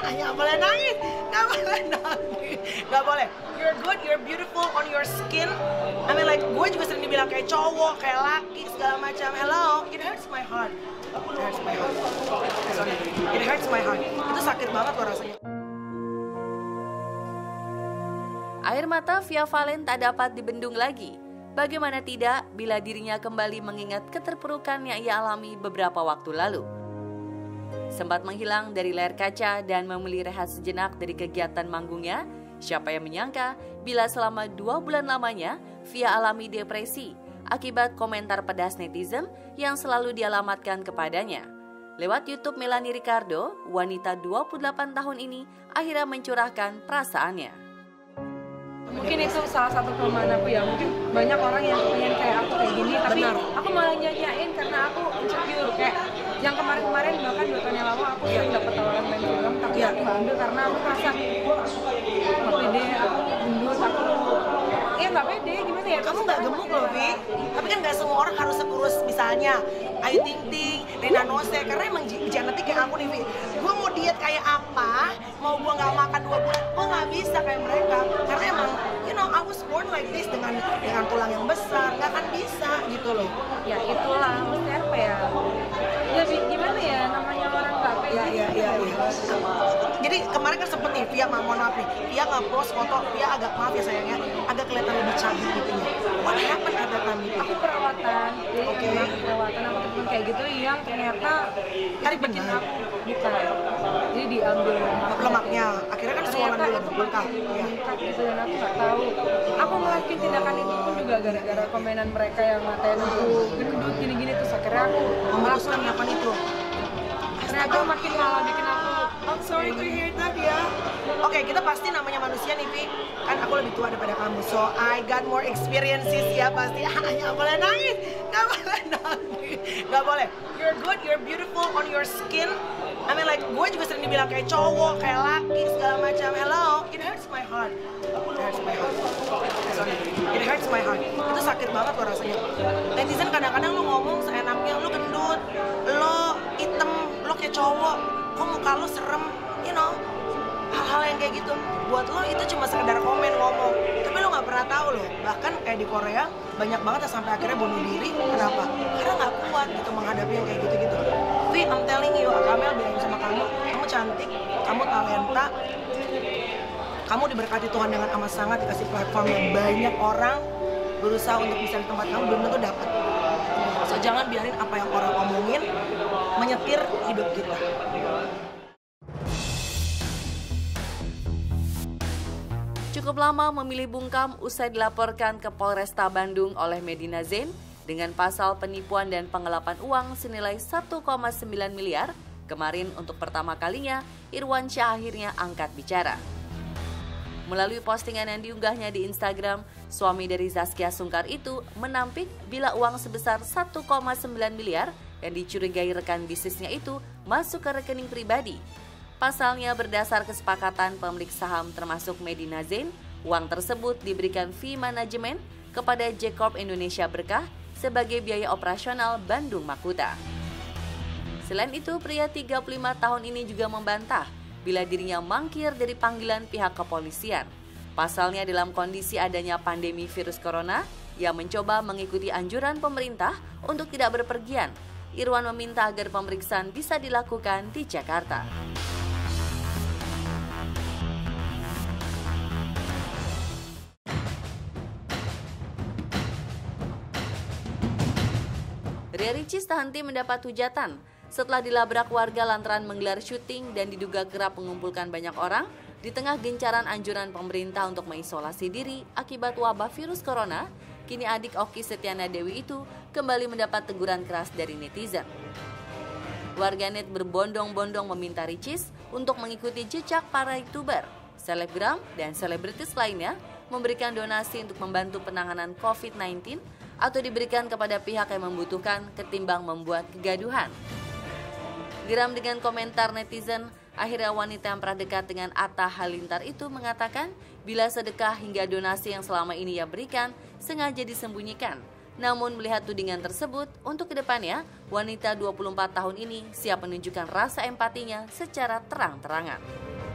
Nggak boleh nangis, nggak boleh nangis, nggak boleh. You're good, you're beautiful on your skin. I mean like, gue juga sering dibilang kayak cowok, kayak laki, segala macam. Hello, it hurts my heart. It hurts my heart. Sorry, it hurts my heart. Itu sakit banget loh rasanya. Air mata Via Valen tak dapat dibendung lagi. Bagaimana tidak bila dirinya kembali mengingat keterpurukan yang ia alami beberapa waktu lalu. Sempat menghilang dari layar kaca dan memilih rehat sejenak dari kegiatan manggungnya, siapa yang menyangka bila selama 2 bulan lamanya Via alami depresi akibat komentar pedas netizen yang selalu dialamatkan kepadanya. Lewat YouTube Melanie Ricardo, wanita 28 tahun ini akhirnya mencurahkan perasaannya. Mungkin itu salah satu kelemahan aku ya, mungkin banyak orang yang pengen kayak aku kayak gini, tapi aku malah nyanyain karena aku insecure. Kayak yang kemarin-kemarin bahkan 2 tahun yang lalu aku sering dapat tawaran main film, tapi aku nggak ambil karena aku merasa nggak pede, aku gendut, aku nggak pede, gimana ya? Kamu nggak gemuk loh, Vi. Tapi kan nggak semua orang harus sekurus misalnya Ayu Ting Ting, Rina Nose, karena emang genetik kayak aku nih, Vi. Gue mau diet kayak apa, mau gue nggak makan 2 bulan, gue nggak bisa kayak mereka. Karena emang, you know, I was born like this dengan tulang yang besar, nggak akan bisa gitu loh. Ya itulah, mesti apa ya? Ya gimana ya, namanya orang nggak pede. Iya. Jadi kemarin kan sempet nih, Via mohon maaf nih, Via nge-post foto, Via agak maaf ya sayangnya, agak kelihatan lebih cantik gitu ya. What happened at that time? Aku perawatan, jadi emang perawatan sama temen kayak gitu yang ternyata bikin aku bukan, jadi diambil lemaknya. Akhirnya kan swollen juga bengkak. Bengkak gitu dan aku nggak tahu. Aku ngelakuin tindakan itu pun juga gara-gara komenan mereka yang ngatain aku gendut gini-gini, terus akhirnya aku memutuskan melakukan itu. Ternyata makin malah bikin aku I'm sorry to hear that ya. Oke, kita pasti namanya manusia nih, Vi. Kan aku lebih tua daripada kamu, so I got more experiences ya pasti. Nggak boleh nangis, nggak boleh nangis, nggak boleh. You're good, you're beautiful on your skin. I mean like, gue juga sering dibilang kayak cowok, kayak laki, segala macam. Hello, it hurts my heart. It hurts my heart. Sorry, it hurts my heart. Itu sakit banget loh rasanya. Netizen kadang-kadang lu ngomong seenaknya, lu gendut, lo hitam, lo kayak cowok, kok muka lo serem, you know, hal-hal yang kayak gitu. Buat lo itu cuma sekedar komen ngomong, tapi lo nggak pernah tahu loh. Bahkan kayak di Korea banyak banget yang sampai akhirnya bunuh diri. Kenapa? Karena nggak kuat gitu menghadapi yang kayak gitu-gitu. Vi, I'm telling you, Kamel bilang sama kamu cantik, kamu talenta, kamu diberkati Tuhan dengan amat sangat, dikasih platform yang banyak orang berusaha untuk bisa di tempat kamu belum tentu dapat. So jangan biarin apa yang orang omongin menyetir hidup kita. Cukup lama memilih bungkam usai dilaporkan ke Polresta Bandung oleh Medina Zain dengan pasal penipuan dan penggelapan uang senilai 1,9 miliar. Kemarin untuk pertama kalinya Irwan Syah akhirnya angkat bicara. Melalui postingan yang diunggahnya di Instagram, suami dari Zaskia Sungkar itu menampik bila uang sebesar 1,9 miliar yang dicurigai rekan bisnisnya itu masuk ke rekening pribadi. Pasalnya berdasar kesepakatan pemilik saham termasuk Medina Zain, uang tersebut diberikan fee manajemen kepada J Corp Indonesia Berkah sebagai biaya operasional Bandung Makuta. Selain itu, pria 35 tahun ini juga membantah bila dirinya mangkir dari panggilan pihak kepolisian. Pasalnya dalam kondisi adanya pandemi virus corona, ia mencoba mengikuti anjuran pemerintah untuk tidak berpergian. Irwan meminta agar pemeriksaan bisa dilakukan di Jakarta. Ria Ricis tak henti mendapat hujatan setelah dilabrak warga lantaran menggelar syuting dan diduga kerap mengumpulkan banyak orang di tengah gencaran anjuran pemerintah untuk mengisolasi diri akibat wabah virus corona. Kini adik Okky Setiana Dewi itu kembali mendapat teguran keras dari netizen. Warganet berbondong-bondong meminta Ricis untuk mengikuti jejak para YouTuber, selebgram, dan selebritis lainnya memberikan donasi untuk membantu penanganan COVID-19 atau diberikan kepada pihak yang membutuhkan ketimbang membuat kegaduhan. Geram dengan komentar netizen, akhirnya wanita yang pernah dekat dengan Atta Halilintar itu mengatakan bila sedekah hingga donasi yang selama ini ia berikan sengaja disembunyikan. Namun melihat tudingan tersebut, untuk kedepannya, wanita 24 tahun ini siap menunjukkan rasa empatinya secara terang-terangan.